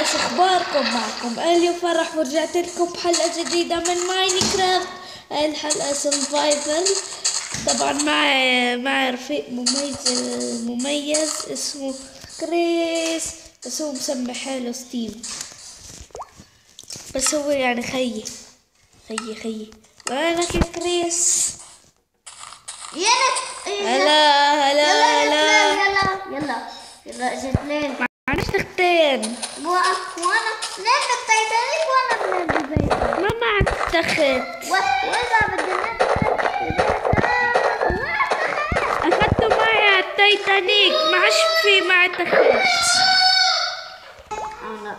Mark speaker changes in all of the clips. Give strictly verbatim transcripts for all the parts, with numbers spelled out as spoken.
Speaker 1: ايش اخباركم؟ معكم اليو فرح ورجعت لكم بحلقة جديدة من ماينكرافت. هاي الحلقة سرفايفل. طبعا معي معي رفيق مميز مميز اسمه كريس، بس هو مسمي حاله ستيف، بس هو يعني خيي خيي خيي وينك يا كريس؟
Speaker 2: يلا
Speaker 1: هلا هلا
Speaker 2: يلا
Speaker 1: هلا
Speaker 2: يلا يلا يلا اجت لين
Speaker 1: معنا تختين.
Speaker 2: وانا نام بالتايتانيك وانا بنام بالبيت.
Speaker 1: ما معك تخت؟
Speaker 2: واذا بدنا
Speaker 1: اخذته معي على التايتانيك، ما عادش في معي تخت.
Speaker 2: انا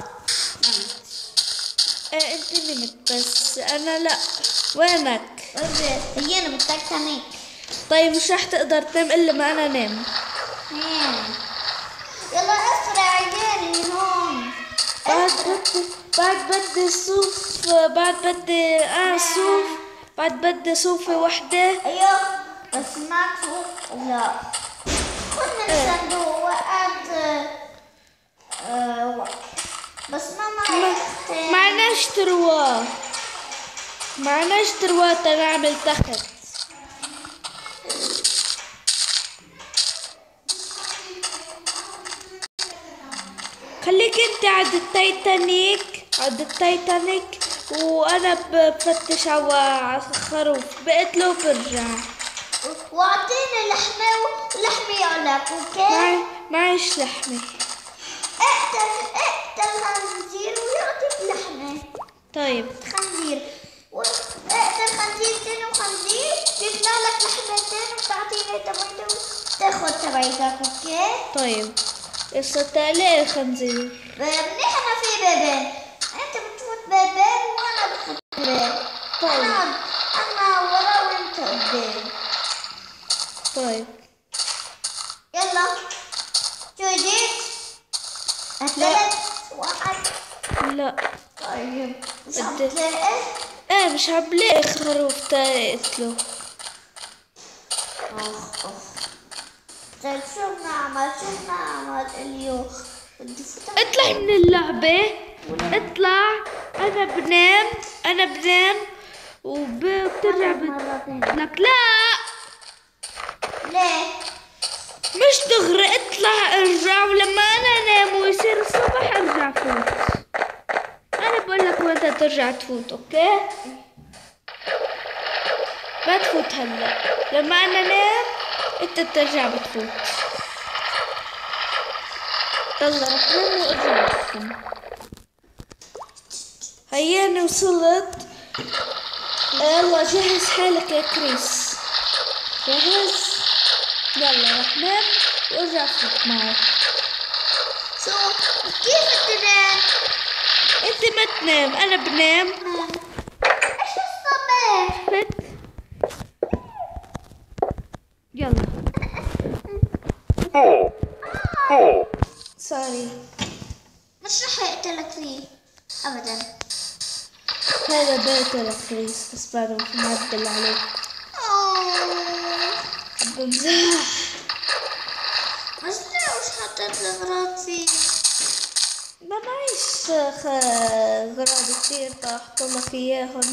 Speaker 1: ايه انت نمت بس انا لا. وينك؟
Speaker 2: هينا بالتايتانيك.
Speaker 1: طيب مش رح تقدر تنام الا ما انا نام.
Speaker 2: يلا اسرع جيني هون.
Speaker 1: بعد بدي بعد بدي صوف، بعد بدي اه صوف، بعد بدي صوفة وحدة.
Speaker 2: ايوه بس معك فوق. لا خذنا الصندوق وقعد آه، بس ما معي.
Speaker 1: معناش ترواه معناش ترواه تنعمل تخت. خليك انت عند التايتانيك عند التايتانيك وانا بفتش على خروف بقتله برجع.
Speaker 2: واعطيني لحمه ولحمه يعلق. اوكي
Speaker 1: معي معيش لحمة.
Speaker 2: اقتل اقتل خنزير ويعطيك لحمه.
Speaker 1: طيب
Speaker 2: خنزير اقتل خنزيرتين وخنزير بيطلع لك لحمتين وتعطيني تبعته وتاخذ تبعتك. اوكي
Speaker 1: طيب قصة ليه الخنزير؟
Speaker 2: منيح انا في بيبين. انت بتفوت بيبين وانا بفوت بيبين.
Speaker 1: طيب
Speaker 2: انا انا ورا وانت قدام.
Speaker 1: طيب
Speaker 2: يلا شو جيت؟ اكلت واحد.
Speaker 1: لا
Speaker 2: طيب مش عم
Speaker 1: بدي-
Speaker 2: تلاقي؟
Speaker 1: ايه مش عبلاقي خروف تقتله.
Speaker 2: اخ اخ طيب شو بنعمل شو بنعمل اليوم؟ بدي فوت.
Speaker 1: اطلعي من اللعبة، اطلع. انا بنام انا بنام وبترجع
Speaker 2: مرتين.
Speaker 1: لك. لا
Speaker 2: ليه؟
Speaker 1: مش دغري، اطلع ارجع ولما انا انام ويصير الصبح ارجع فوت. انا بقول لك وانت ترجع تفوت. اوكي ما تفوت هلا، لما انا انام انت بترجع بتفوت. يلا رح نام وارجع لكم. هياني وصلت. يلا جهز حالك يا كريس، جهز. يلا رح نام وارجع فوت معي.
Speaker 2: شو كيف تنام؟
Speaker 1: انت ما تنام، انا بنام.
Speaker 2: ايش الصبح؟
Speaker 1: فت يلا. سوري،
Speaker 2: مش رح اقتلك فيه ابدا.
Speaker 1: هذا بيت يا كريس بس بعده مش معدل عليك.
Speaker 2: اوه
Speaker 1: بمزح.
Speaker 2: بس ليه مش حطيت الاغراض فيه؟
Speaker 1: ما معيش خ- غراض كتير طاحت لك اياهم.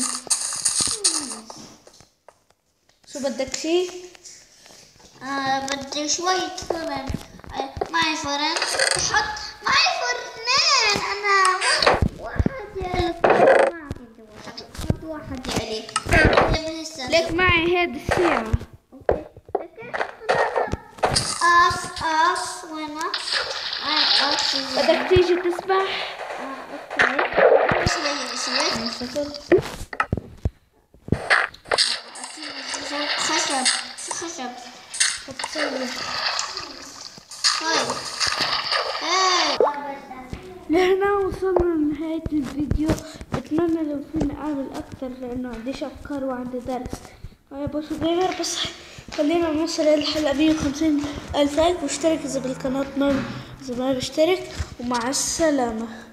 Speaker 1: شو بدك شي؟
Speaker 2: آه بدي شوية فرن. آه معي فرن. حط معي فرنين انا. واحد يا ما عندي واحد. حط واحد يا علي. اللي من السنة.
Speaker 1: لك معي هيدي الساعة.
Speaker 2: اف اف وينه؟ اي اف.
Speaker 1: بدك تيجي تسبح؟
Speaker 2: اوكي ايش اللي سويت؟
Speaker 1: شكل
Speaker 2: خشب شو خشب؟
Speaker 1: بتسوي.
Speaker 2: طيب هاي
Speaker 1: لهنا وصلنا لنهاية الفيديو. بتمنى لو فيني اعمل اكتر لانه عنديش افكار وعندي درس. هاي بوشو جيمر، بس خلينا نوصل للحلقة مية وخمسين الف لايك واشترك اذا بالقناة ما اذا ما بشترك. ومع السلامة.